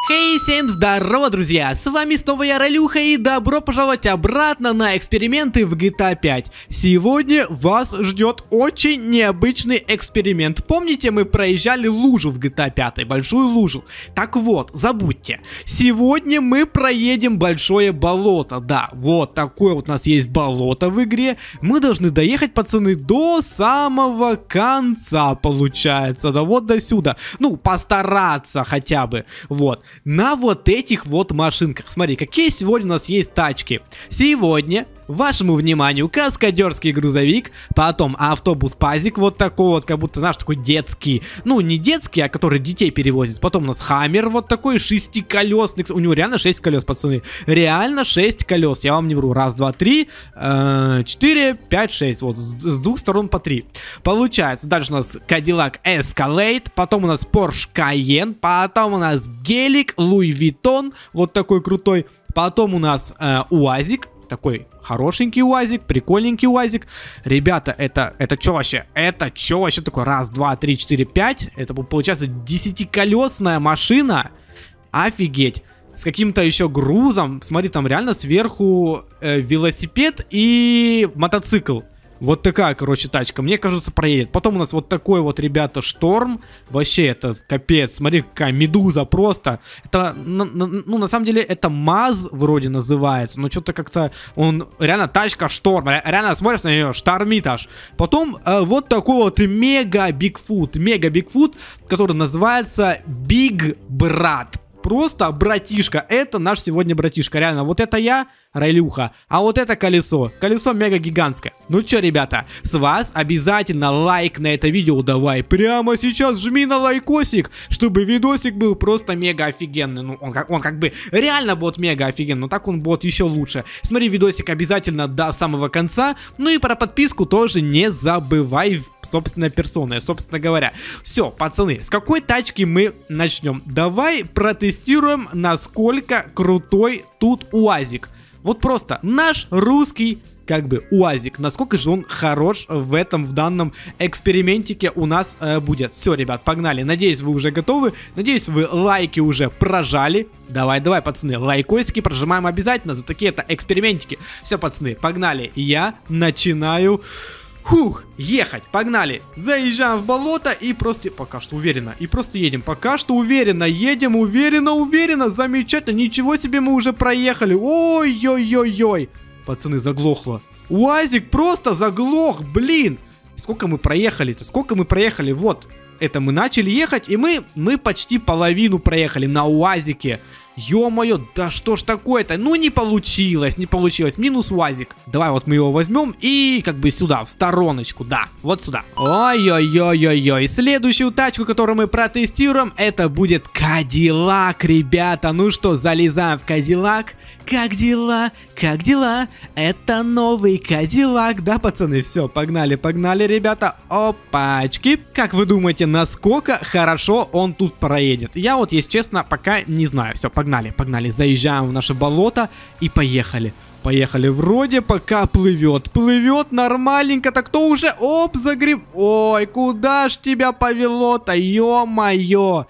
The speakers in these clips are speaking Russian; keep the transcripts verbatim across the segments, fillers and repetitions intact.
Хей, всем здорово, друзья! С вами снова я, Ролюха, и добро пожаловать обратно на эксперименты в джи ти эй пять. Сегодня вас ждет очень необычный эксперимент. Помните, мы проезжали лужу в джи ти эй пять, большую лужу? Так вот, забудьте. Сегодня мы проедем большое болото. Да, вот такое вот у нас есть болото в игре. Мы должны доехать, пацаны, до самого конца, получается. Да вот до сюда. Ну, постараться хотя бы. Вот. На вот этих вот машинках. Смотри, какие сегодня у нас есть тачки. Сегодня вашему вниманию каскадерский грузовик, потом автобус-пазик, вот такой вот, как будто, знаешь, такой детский. Ну, не детский, а который детей перевозит. Потом у нас хаммер вот такой, шестиколесный. У него реально шесть колес, пацаны. Реально шесть колес, я вам не вру. Раз, два, три, э, четыре, пять, шесть. Вот, с, с двух сторон по три. Получается, дальше у нас Cadillac Escalade, потом у нас Porsche Cayenne, потом у нас гелик Louis Vuitton, вот такой крутой. Потом у нас э, УАЗик. Такой хорошенький УАЗик, прикольненький УАЗик. Ребята, это, это что вообще? Это что вообще такое? Раз, два, три, четыре, пять. Это получается десятиколесная машина. Офигеть. С каким-то еще грузом. Смотри, там реально сверху э, велосипед и мотоцикл. Вот такая, короче, тачка. Мне кажется, проедет. Потом у нас вот такой вот, ребята, шторм. Вообще, это капец. Смотри, какая медуза просто. Это, ну, на самом деле, это МАЗ вроде называется. Но что-то как-то он... Реально, тачка шторм. Реально, смотришь на нее, штормит аж. Потом э, вот такой вот мега Бигфут. Мега Бигфут, который называется Биг Брат. Просто братишка. Это наш сегодня братишка. Реально, вот это я, Ролюха. А вот это колесо. Колесо мега гигантское. Ну чё, ребята, с вас обязательно лайк на это видео давай. Прямо сейчас жми на лайкосик, чтобы видосик был просто мега офигенный. Ну, он как, он как бы реально будет мега офигенный, но так он будет еще лучше. Смотри видосик обязательно до самого конца. Ну и про подписку тоже не забывай, собственной персоной, собственно говоря. Все, пацаны, с какой тачки мы начнем? Давай протестируем, насколько крутой тут УАЗик. Вот просто наш русский, как бы, УАЗик. Насколько же он хорош в этом, в данном экспериментике у нас э, будет. Все, ребят, погнали. Надеюсь, вы уже готовы. Надеюсь, вы лайки уже прожали. Давай, давай, пацаны, лайкосики прожимаем обязательно за такие-то экспериментики. Все, пацаны, погнали. Я начинаю... Фух, ехать, погнали. Заезжаем в болото и просто, пока что уверенно, и просто едем. Пока что уверенно, едем, уверенно, уверенно, замечательно. Ничего себе, мы уже проехали. Ой-ой-ой-ой. Пацаны, заглохло. УАЗик просто заглох, блин. Сколько мы проехали-то, сколько мы проехали, вот. Это мы начали ехать, и мы, мы почти половину проехали на УАЗике. Ё-моё, да что ж такое-то? Ну не получилось, не получилось. Минус УАЗик. Давай вот мы его возьмем и как бы сюда, в стороночку, да, вот сюда. Ой-ой-ой-ой-ой. Следующую тачку, которую мы протестируем, это будет Cadillac, ребята. Ну что, залезаем в Cadillac. Как дела? Как дела? Это новый Cadillac, да, пацаны? Все, погнали, погнали, ребята. Опачки. Как вы думаете, насколько хорошо он тут проедет? Я вот, если честно, пока не знаю. Все, погнали, погнали. Заезжаем в наше болото и поехали. Поехали. Вроде пока плывет. Плывет нормальненько. Так кто уже? Оп, загреб. Ой, куда ж тебя повело-то? Ё-моё.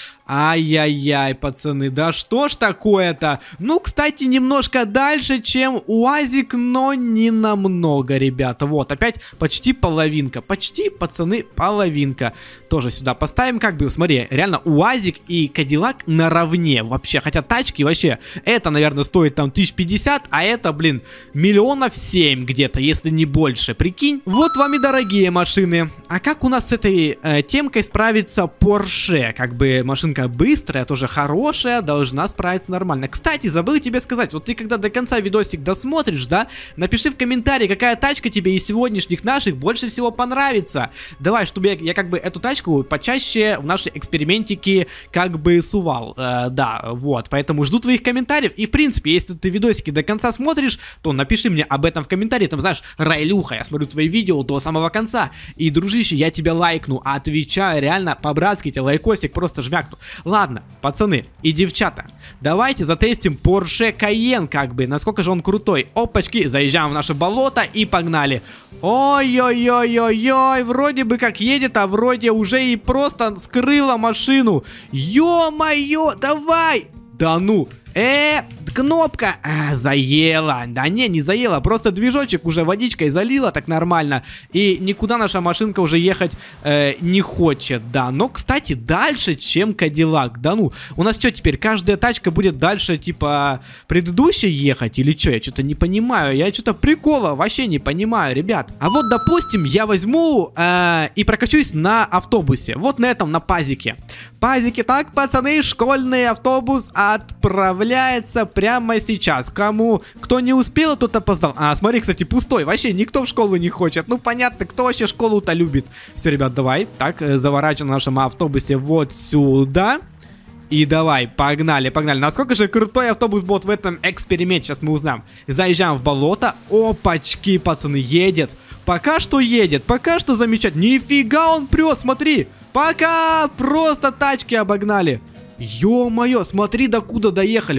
Ай-яй-яй, пацаны, да что ж такое-то? Ну, кстати, немножко дальше, чем УАЗик, но не намного, ребята. Вот, опять почти половинка. Почти, пацаны, половинка. Тоже сюда поставим, как бы, смотри, реально УАЗик и Cadillac наравне вообще. Хотя тачки вообще, это, наверное, стоит там тысяч пятьдесят, а это, блин, миллионов семь где-то, если не больше. Прикинь? Вот вам и дорогие машины. А как у нас с этой э, темкой справится Porsche? Как бы машинка быстрая, тоже хорошая, должна справиться нормально. Кстати, забыл тебе сказать, вот ты когда до конца видосик досмотришь, да, напиши в комментарии, какая тачка тебе из сегодняшних наших больше всего понравится. Давай, чтобы я, я как бы эту тачку почаще в наши экспериментики как бы сувал. Э, да, вот, поэтому жду твоих комментариев. И в принципе, если ты видосики до конца смотришь, то напиши мне об этом в комментарии. Там, знаешь, Райлюха, я смотрю твои видео до самого конца. И, дружище, я тебя лайкну, отвечаю, реально, по-братски тебе лайкосик просто жмякну. Ладно, пацаны и девчата, давайте затестим Porsche Cayenne, как бы, насколько же он крутой. Опачки, заезжаем в наше болото и погнали. Ой-ой-ой-ой-ой, вроде бы как едет, а вроде уже и просто скрыла машину. Ё-моё, давай! Да ну, э, кнопка, а, заела. Да не, не заела, просто движочек уже водичкой залила так нормально. И никуда наша машинка уже ехать э, не хочет, да. Но, кстати, дальше, чем Кадиллак. Да ну, у нас что теперь, каждая тачка будет дальше, типа, предыдущей ехать? Или что? Я что-то не понимаю. Я что-то прикола вообще не понимаю, ребят. А вот, допустим, я возьму э, и прокачусь на автобусе. Вот на этом, на пазике. Пазики, так, пацаны, школьный автобус отправляется прямо сейчас. Кому, кто не успел, тот опоздал. А, смотри, кстати, пустой. Вообще никто в школу не хочет. Ну, понятно, кто вообще школу-то любит. Все, ребят, давай. Так, заворачиваем на нашем автобусе вот сюда. И давай, погнали, погнали. Насколько же крутой автобус будет в этом эксперименте, сейчас мы узнаем. Заезжаем в болото. Опачки, пацаны, едет. Пока что едет, пока что замечательно. Нифига он прет, смотри. Пока просто тачки обогнали. Ё-моё, смотри, докуда доехали.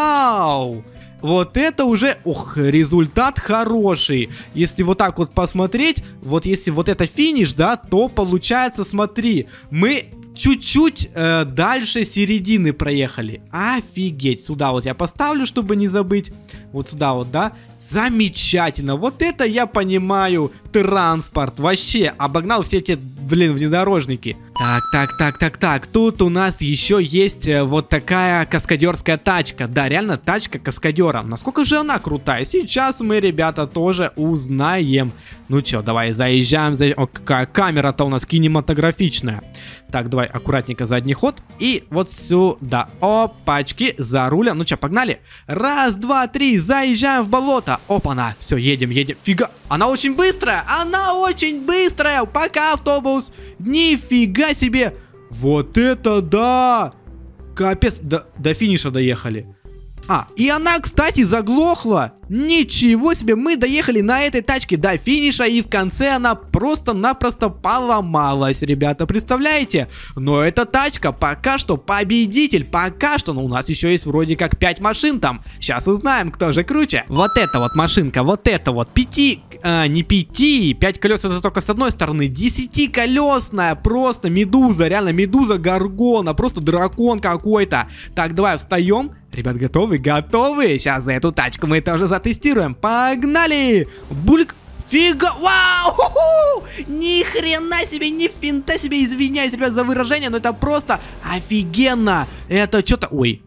Вау! Вот это уже, ох, результат хороший. Если вот так вот посмотреть, вот если вот это финиш, да, то получается, смотри, мы чуть-чуть э, дальше середины проехали. Офигеть. Сюда вот я поставлю, чтобы не забыть. Вот сюда вот, да. Замечательно. Вот это я понимаю. Транспорт. Вообще обогнал все эти, блин, внедорожники. Так, так, так, так, так. Тут у нас еще есть э, вот такая каскадерская тачка. Да, реально тачка каскадера. Насколько же она крутая? Сейчас мы, ребята, тоже узнаем. Ну что, давай заезжаем. За... О, какая камера-то у нас кинематографичная. Так, давай аккуратненько задний ход. И вот сюда. Опачки, за рулем. Ну что, погнали? Раз, два, три, заезжаем в болото. Опа-на. Все, едем, едем. Фига. Она очень быстрая. Она очень быстрая. Пока, автобус. Нифига себе. Вот это да. Капец. До, до финиша доехали. А, и она, кстати, заглохла. Ничего себе, мы доехали на этой тачке до финиша, и в конце она просто-напросто поломалась, ребята, представляете? Но эта тачка пока что победитель, пока что, но у нас еще есть вроде как пять машин там. Сейчас узнаем, кто же круче. Вот эта вот машинка, вот эта вот, пяти, а, не пяти, пять колес это только с одной стороны, десятиколесная, просто медуза, реально медуза Горгона, просто дракон какой-то. Так, давай встаем. Ребят, готовы? Готовы? Сейчас за эту тачку мы тоже затестируем. Погнали! Бульк! Фига! Вау! Ху-ху! Ни хрена себе, ни финта себе! Извиняюсь, ребят, за выражение, но это просто офигенно! Это что-то... Ой!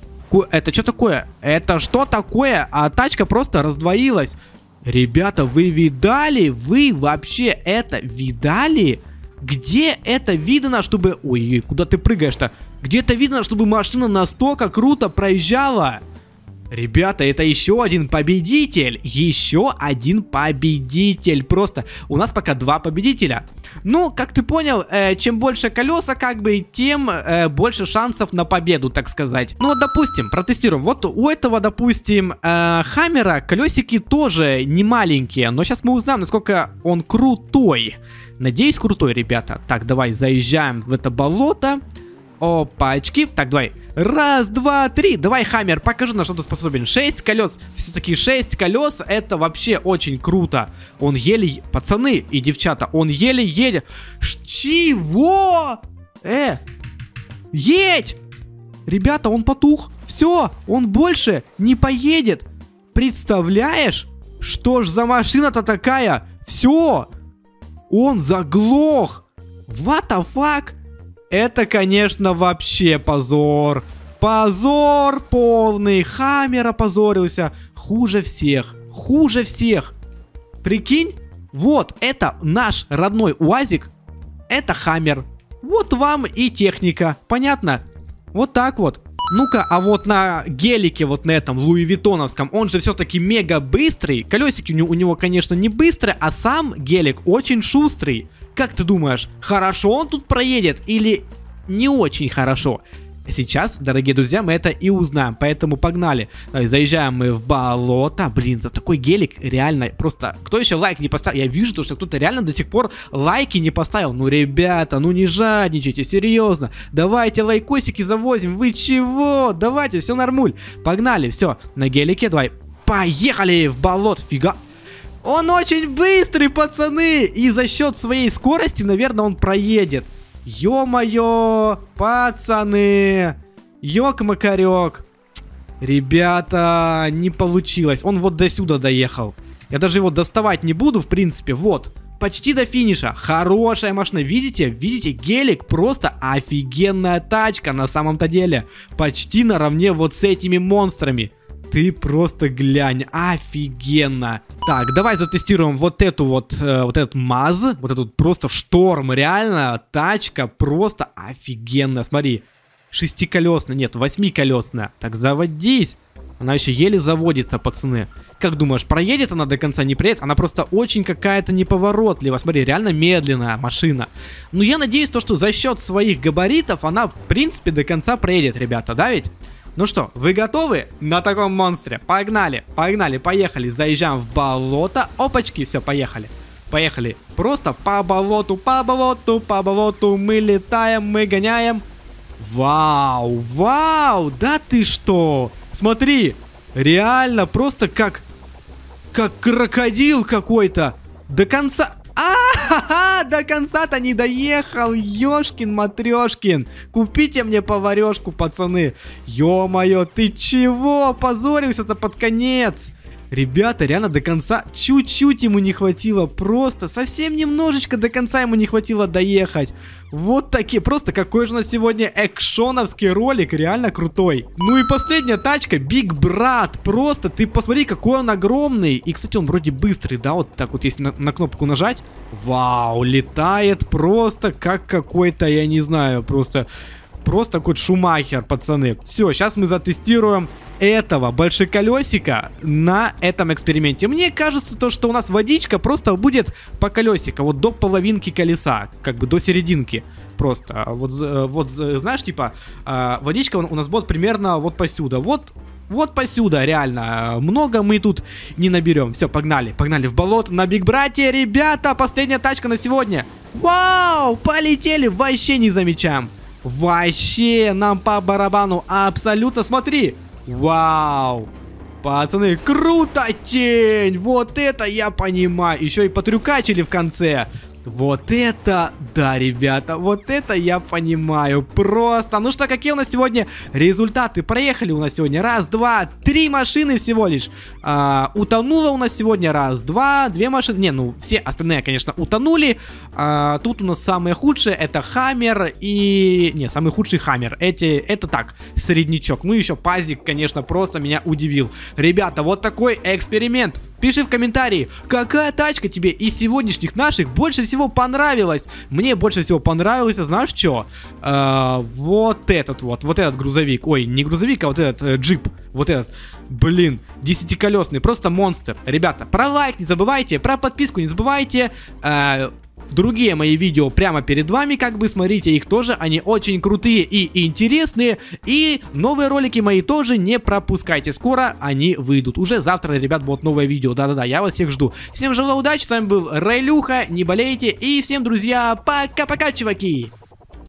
Это что такое? Это что такое? А тачка просто раздвоилась. Ребята, вы видали? Вы вообще это видали? Где это видно, чтобы... Ой, куда ты прыгаешь-то? Где это видно, чтобы машина настолько круто проезжала? Ребята, это еще один победитель. Еще один победитель. Просто у нас пока два победителя. Ну, как ты понял, э, чем больше колеса, как бы, тем э, больше шансов на победу, так сказать. Ну, вот, допустим, протестируем. Вот у этого, допустим, э, Хаммера колесики тоже не маленькие. Но сейчас мы узнаем, насколько он крутой. Надеюсь, крутой, ребята. Так, давай заезжаем в это болото. Опачки. Так, давай. Раз, два, три. Давай, Хаммер, покажи, на что ты способен. Шесть колес. Все-таки шесть колес. Это вообще очень круто. Он еле... Пацаны и девчата, он еле едет. Чего? Э! Едь! Ребята, он потух. Все, он больше не поедет. Представляешь? Что ж за машина-то такая? Все. Он заглох. What the fuck? Это, конечно, вообще позор. Позор полный. Хаммер опозорился. Хуже всех. Хуже всех. Прикинь? Вот, это наш родной УАЗик. Это Хаммер. Вот вам и техника. Понятно? Вот так вот. Ну-ка, а вот на гелике, вот на этом Луи Виттоновском, он же все-таки мега быстрый. Колесики у него, у него, конечно, не быстрые, а сам гелик очень шустрый. Как ты думаешь, хорошо он тут проедет или не очень хорошо? Сейчас, дорогие друзья, мы это и узнаем. Поэтому погнали. Заезжаем мы в болото. Блин, за такой гелик реально просто... Кто еще лайк не поставил? Я вижу, что кто-то реально до сих пор лайки не поставил. Ну, ребята, ну не жадничайте, серьезно. Давайте лайкосики завозим. Вы чего? Давайте, все нормуль. Погнали, все, на гелике, давай. Поехали в болото. Фига. Он очень быстрый, пацаны. И за счет своей скорости, наверное, он проедет. Ё-моё, пацаны. Ёк-макарёк. Ребята, не получилось. Он вот до сюда доехал. Я даже его доставать не буду, в принципе. Вот, почти до финиша. Хорошая машина, видите? Видите, гелик просто офигенная тачка на самом-то деле. Почти наравне вот с этими монстрами. Ты просто глянь, офигенно. Так, давай затестируем вот эту вот, э, вот этот МАЗ. Вот этот просто шторм, реально, тачка просто офигенная. Смотри, шестиколесная, нет, восьмиколесная. Так, заводись. Она еще еле заводится, пацаны. Как думаешь, проедет она до конца, не проедет? Она просто очень какая-то неповоротливая. Смотри, реально медленная машина. Но я надеюсь, то, что за счет своих габаритов она, в принципе, до конца проедет, ребята, да ведь? Ну что, вы готовы на таком монстре? Погнали, погнали, поехали. Заезжаем в болото. Опачки, все, поехали. Поехали. Просто по болоту, по болоту, по болоту. Мы летаем, мы гоняем. Вау, вау, да ты что? Смотри, реально просто как, как крокодил какой-то. До конца... А-ха-ха, до конца-то не доехал, ёшкин-матрёшкин. Купите мне поварёшку, пацаны. Ё-моё, ты чего? Позорился-то под конец. Ребята, реально до конца чуть-чуть ему не хватило. Просто совсем немножечко до конца ему не хватило доехать. Вот такие, просто какой же у нас сегодня экшоновский ролик, реально крутой. Ну и последняя тачка, Биг Брат. Просто ты посмотри, какой он огромный. И, кстати, он вроде быстрый, да, вот так вот, если на, на кнопку нажать. Вау, летает просто как какой-то, я не знаю, просто... Просто какой-то Шумахер, пацаны. Все, сейчас мы затестируем этого большеколесика на этом эксперименте. Мне кажется, то, что у нас водичка просто будет по колесику, вот до половинки колеса, как бы до серединки. Просто, вот, вот знаешь, типа, водичка у нас будет примерно вот посюда. Вот, вот посюда, реально. Много мы тут не наберем. Все, погнали, погнали в болото на Биг Брате, ребята. Последняя тачка на сегодня. Вау, полетели, вообще не замечаем. Вообще, нам по барабану абсолютно, смотри. Вау. Пацаны, круто, тень. Вот это я понимаю. Еще и потрюкачили в конце. Вот это, да, ребята, вот это я понимаю. Просто, ну что, какие у нас сегодня результаты? Проехали у нас сегодня раз, два, три машины всего лишь. а, Утонуло у нас сегодня раз, два, две машины. Не, ну, все остальные, конечно, утонули. а, Тут у нас самое худшее, это Хаммер и... Не, самый худший Хаммер. Эти, это так, среднячок. Ну, еще Пазик, конечно, просто меня удивил. Ребята, вот такой эксперимент. Пиши в комментарии, какая тачка тебе из сегодняшних наших больше всего понравилась. Мне больше всего понравилось, знаешь что? Э, вот этот вот, вот этот грузовик. Ой, не грузовик, а вот этот э, джип. Вот этот, блин, десятиколесный, просто монстр. Ребята, про лайк не забывайте, про подписку не забывайте. Э, Другие мои видео прямо перед вами, как бы, смотрите их тоже, они очень крутые и интересные. И новые ролики мои тоже не пропускайте, скоро они выйдут. Уже завтра, ребят, будет новое видео, да-да-да, я вас всех жду. Всем желаю удачи, с вами был Райлюха, не болейте, и всем, друзья, пока-пока, чуваки!